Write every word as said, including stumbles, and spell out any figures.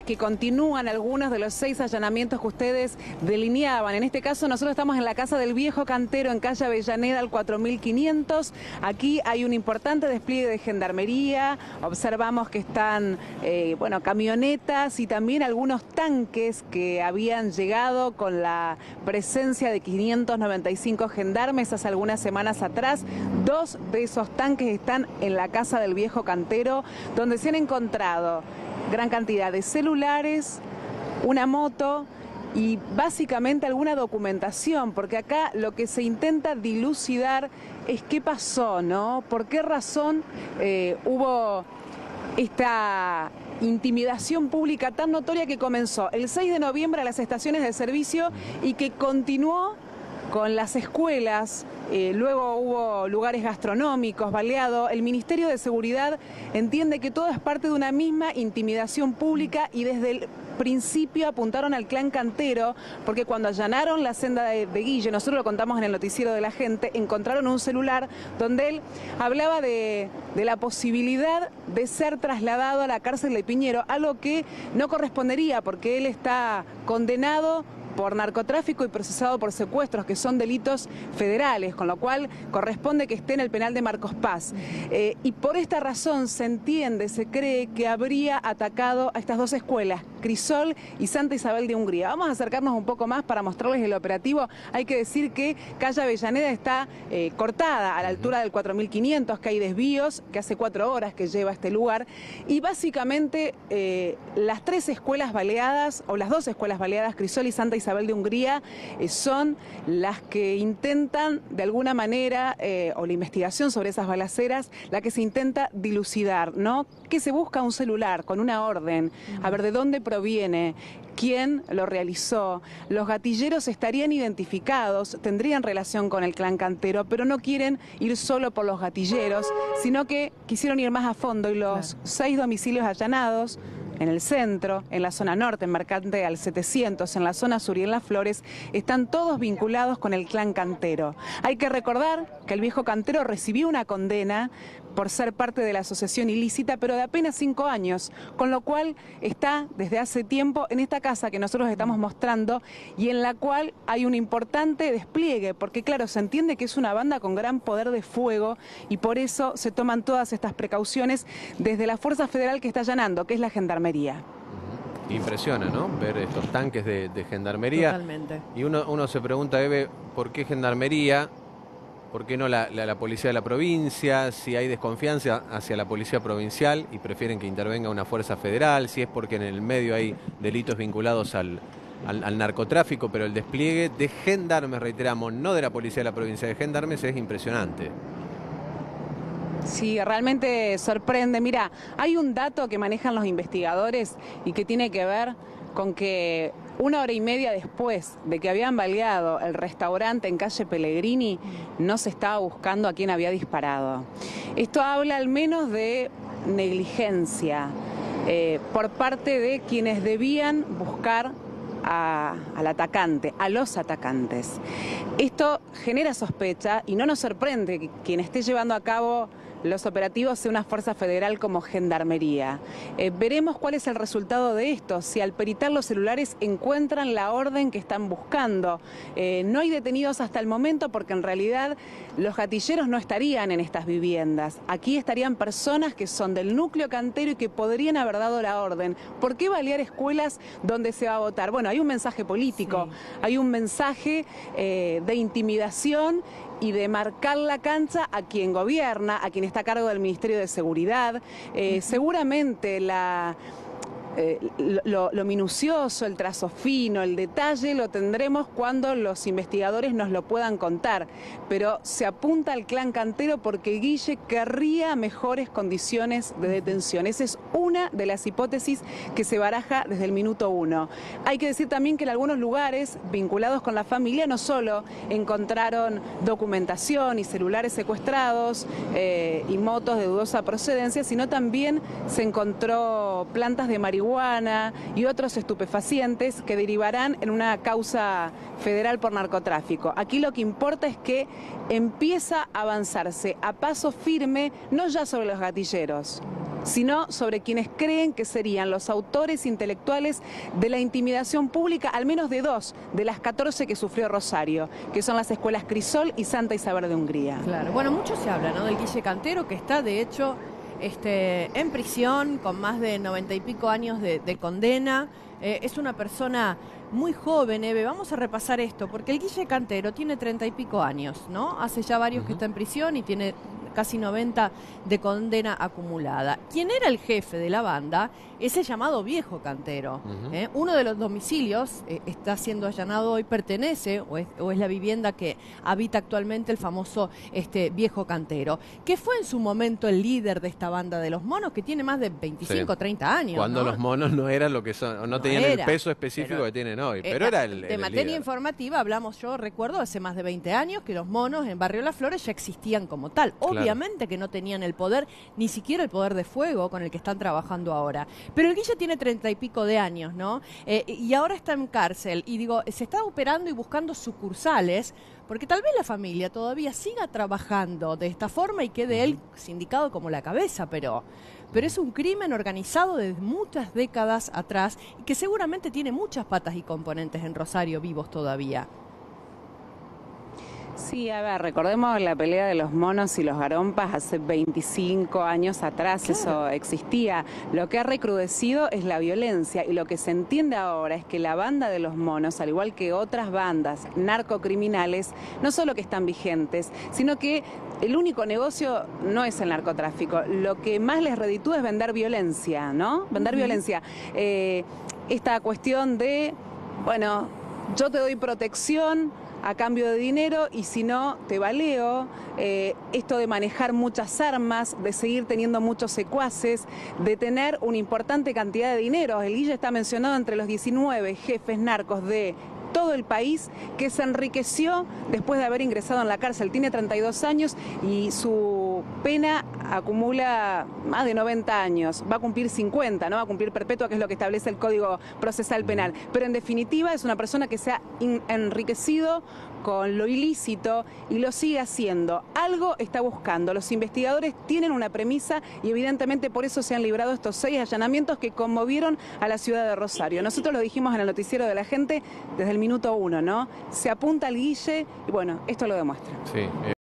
que continúan algunos de los seis allanamientos que ustedes delineaban. En este caso nosotros estamos en la Casa del Viejo Cantero, en calle Avellaneda, al cuatro mil quinientos. Aquí hay un importante despliegue de gendarmería. Observamos que están, eh, bueno, camionetas y también algunos tanques que habían llegado con la presencia de quinientos noventa y cinco gendarmes hace algunas semanas atrás. Dos de esos tanques están en la Casa del Viejo Cantero, donde se han encontrado gran cantidad de celulares, una moto y básicamente alguna documentación, porque acá lo que se intenta dilucidar es qué pasó, ¿no? ¿Por qué razón eh, hubo esta intimidación pública tan notoria que comenzó el seis de noviembre a las estaciones de servicio y que continuó con las escuelas? Eh, luego hubo lugares gastronómicos, baleado. El Ministerio de Seguridad entiende que todo es parte de una misma intimidación pública y desde el principio apuntaron al clan Cantero, porque cuando allanaron la senda de, de Guille, nosotros lo contamos en el noticiero de la gente, encontraron un celular donde él hablaba de, de la posibilidad de ser trasladado a la cárcel de Piñero, algo que no correspondería porque él está condenado por narcotráfico y procesado por secuestros, que son delitos federales, con lo cual corresponde que esté en el penal de Marcos Paz. Eh, y por esta razón se entiende, se cree que habría atacado a estas dos escuelas, Crisol y Santa Isabel de Hungría. Vamos a acercarnos un poco más para mostrarles el operativo. Hay que decir que calle Avellaneda está eh, cortada a la altura del cuatro mil quinientos, que hay desvíos, que hace cuatro horas que lleva a este lugar, y básicamente eh, las tres escuelas baleadas, o las dos escuelas baleadas, Crisol y Santa Isabel Isabel de Hungría, eh, son las que intentan de alguna manera, eh, o la investigación sobre esas balaceras, la que se intenta dilucidar, ¿no? Que se busca un celular con una orden, a ver de dónde proviene, quién lo realizó. Los gatilleros estarían identificados, tendrían relación con el clan Cantero, pero no quieren ir solo por los gatilleros, sino que quisieron ir más a fondo y los claro. seis domicilios allanados, en el centro, en la zona norte, en Mercante al setecientos, en la zona sur y en Las Flores, están todos vinculados con el clan Cantero. Hay que recordar que el Viejo Cantero recibió una condena por ser parte de la asociación ilícita, pero de apenas cinco años, con lo cual está desde hace tiempo en esta casa que nosotros estamos mostrando y en la cual hay un importante despliegue, porque claro, se entiende que es una banda con gran poder de fuego y por eso se toman todas estas precauciones desde la Fuerza Federal que está allanando, que es la Gendarmería. Impresiona, ¿no? Ver estos tanques de, de Gendarmería. Totalmente. Y uno, uno se pregunta, Eve, ¿por qué Gendarmería? ¿Por qué no la, la, la policía de la provincia? Si hay desconfianza hacia la policía provincial y prefieren que intervenga una fuerza federal, si es porque en el medio hay delitos vinculados al, al, al narcotráfico, pero el despliegue de gendarmes, reiteramos, no de la policía de la provincia, de gendarmes, es impresionante. Sí, realmente sorprende. Mira, hay un dato que manejan los investigadores y que tiene que ver con que una hora y media después de que habían baleado el restaurante en calle Pellegrini, no se estaba buscando a quién había disparado. Esto habla al menos de negligencia eh, por parte de quienes debían buscar a, al atacante, a los atacantes. Esto genera sospecha y no nos sorprende que quien esté llevando a cabo los operativos sea una fuerza federal como Gendarmería. Eh, veremos cuál es el resultado de esto, si al peritar los celulares encuentran la orden que están buscando. Eh, no hay detenidos hasta el momento porque en realidad los gatilleros no estarían en estas viviendas. Aquí estarían personas que son del núcleo Cantero y que podrían haber dado la orden. ¿Por qué balear escuelas donde se va a votar? Bueno, hay un mensaje político, sí. hay un mensaje eh, de intimidación y de marcar la cancha a quien gobierna, a quien está a cargo del Ministerio de Seguridad. Eh, seguramente la... Eh, lo, lo minucioso, el trazo fino, el detalle lo tendremos cuando los investigadores nos lo puedan contar, pero se apunta al clan Cantero porque Guille querría mejores condiciones de detención. Esa es una de las hipótesis que se baraja desde el minuto uno. Hay que decir también que en algunos lugares vinculados con la familia no solo encontraron documentación y celulares secuestrados eh, y motos de dudosa procedencia, sino también se encontró plantas de marihuana y otros estupefacientes que derivarán en una causa federal por narcotráfico. Aquí lo que importa es que empieza a avanzarse a paso firme, no ya sobre los gatilleros, sino sobre quienes creen que serían los autores intelectuales de la intimidación pública, al menos de dos de las catorce que sufrió Rosario, que son las escuelas Crisol y Santa Isabel de Hungría. Claro, bueno, mucho se habla, ¿no?, del Guille Cantero, que está de hecho este, en prisión con más de noventa y pico años de, de condena. Eh, es una persona muy joven, Eve. Vamos a repasar esto, porque el Guille Cantero tiene treinta y pico años, ¿no? Hace ya varios uh-huh. que está en prisión y tiene casi noventa de condena acumulada. Quien era el jefe de la banda es el llamado Viejo Cantero. Uh-huh. ¿eh? Uno de los domicilios eh, está siendo allanado hoy, pertenece o es, o es la vivienda que habita actualmente el famoso este, Viejo Cantero, que fue en su momento el líder de esta banda de los monos, que tiene más de veinticinco, sí. treinta años. Cuando ¿no? los monos no eran lo que son, no, no tenían era, el peso específico pero, que tienen hoy, pero era, era el De el materia líder. informativa hablamos, yo recuerdo, hace más de veinte años que los monos en Barrio Las Flores ya existían como tal. Obviamente Obviamente que no tenían el poder, ni siquiera el poder de fuego con el que están trabajando ahora. Pero el Guille tiene treinta y pico de años, ¿no? Eh, y ahora está en cárcel. Y digo, se está operando y buscando sucursales, porque tal vez la familia todavía siga trabajando de esta forma y quede él sindicado como la cabeza, pero... pero es un crimen organizado desde muchas décadas atrás y que seguramente tiene muchas patas y componentes en Rosario vivos todavía. Sí, a ver, recordemos la pelea de los monos y los garompas hace veinticinco años atrás, claro. Eso existía. Lo que ha recrudecido es la violencia y lo que se entiende ahora es que la banda de los monos, al igual que otras bandas narcocriminales, no solo que están vigentes, sino que el único negocio no es el narcotráfico. Lo que más les reditúa es vender violencia, ¿no? Vender uh-huh. violencia. Eh, esta cuestión de, bueno, yo te doy protección a cambio de dinero y si no te baleo, eh, esto de manejar muchas armas, de seguir teniendo muchos secuaces, de tener una importante cantidad de dinero. El Guille está mencionado entre los diecinueve jefes narcos de todo el país que se enriqueció después de haber ingresado en la cárcel. Tiene treinta y dos años y su pena acumula más de noventa años. Va a cumplir cincuenta, ¿no? Va a cumplir perpetua, que es lo que establece el Código Procesal Penal. Pero en definitiva es una persona que se ha enriquecido con lo ilícito y lo sigue haciendo. Algo está buscando. Los investigadores tienen una premisa y evidentemente por eso se han librado estos seis allanamientos que conmovieron a la ciudad de Rosario. Nosotros lo dijimos en el noticiero de la gente desde el minuto uno, ¿no? Se apunta al Guille y bueno, esto lo demuestra. Sí.